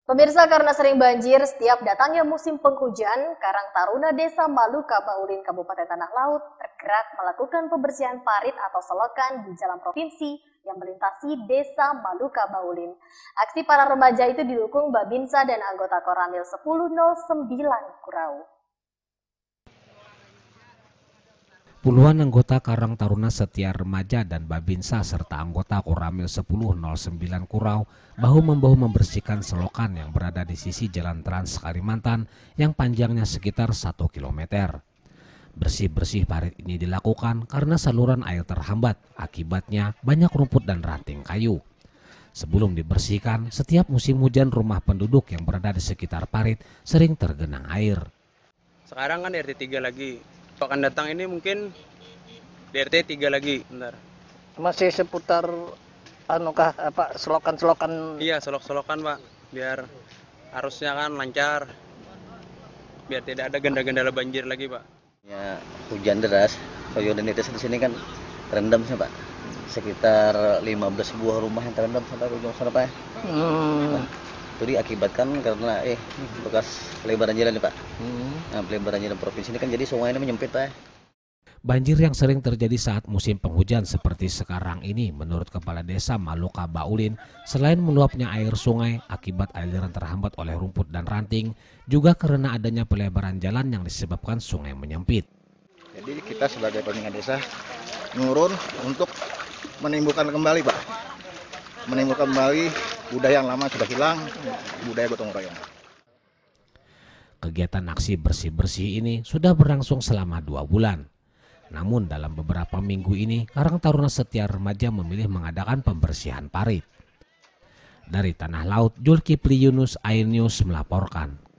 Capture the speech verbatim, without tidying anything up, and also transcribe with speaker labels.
Speaker 1: Pemirsa, karena sering banjir setiap datangnya musim penghujan, Karang Taruna Desa Maluka Baulin Kabupaten Tanah Laut tergerak melakukan pembersihan parit atau selokan di jalan provinsi yang melintasi Desa Maluka Baulin. Aksi para remaja itu didukung Babinsa dan anggota Koramil sepuluh nol sembilan Kurau.
Speaker 2: Puluhan anggota Karang Taruna Setia Remaja dan Babinsa serta anggota Koramil sepuluh nol sembilan Kurau bahu-membahu membersihkan selokan yang berada di sisi Jalan Trans Kalimantan yang panjangnya sekitar satu kilometer. Bersih-bersih parit ini dilakukan karena saluran air terhambat, akibatnya banyak rumput dan ranting kayu. Sebelum dibersihkan, setiap musim hujan rumah penduduk yang berada di sekitar parit sering tergenang air.
Speaker 3: Sekarang kan R T tiga lagi. Akan datang ini mungkin di R T tiga lagi, bentar.
Speaker 4: Masih seputar anukah apa selokan-selokan?
Speaker 3: Iya, solok-solokan, Pak. Biar arusnya kan lancar. Biar tidak ada genda-gendala banjir lagi, Pak.
Speaker 5: Ya, hujan deras, komunitas di sini kan terendam sih, Pak. Sekitar lima belas buah rumah yang terendam sampai ujung sana, Pak.
Speaker 4: Hmm.
Speaker 5: Nah, itu diakibatkan karena eh bekas pelebaran jalan nih, Pak. Hmm. Nah, pelebaran jalan provinsi ini kan jadi sungai ini menyempit, Pak.
Speaker 2: Banjir yang sering terjadi saat musim penghujan seperti sekarang ini menurut Kepala Desa Maluka Baulin, selain meluapnya air sungai akibat aliran terhambat oleh rumput dan ranting, juga karena adanya pelebaran jalan yang disebabkan sungai menyempit.
Speaker 6: Jadi kita sebagai pembina desa menurun untuk menimbulkan kembali, Pak. Menimbulkan kembali budaya yang lama sudah hilang, budaya gotong royong.
Speaker 2: Kegiatan aksi bersih-bersih ini sudah berlangsung selama dua bulan. Namun dalam beberapa minggu ini, Karang Taruna Setia Remaja memilih mengadakan pembersihan parit. Dari Tanah Laut, Julkipli Yunus, Air News melaporkan.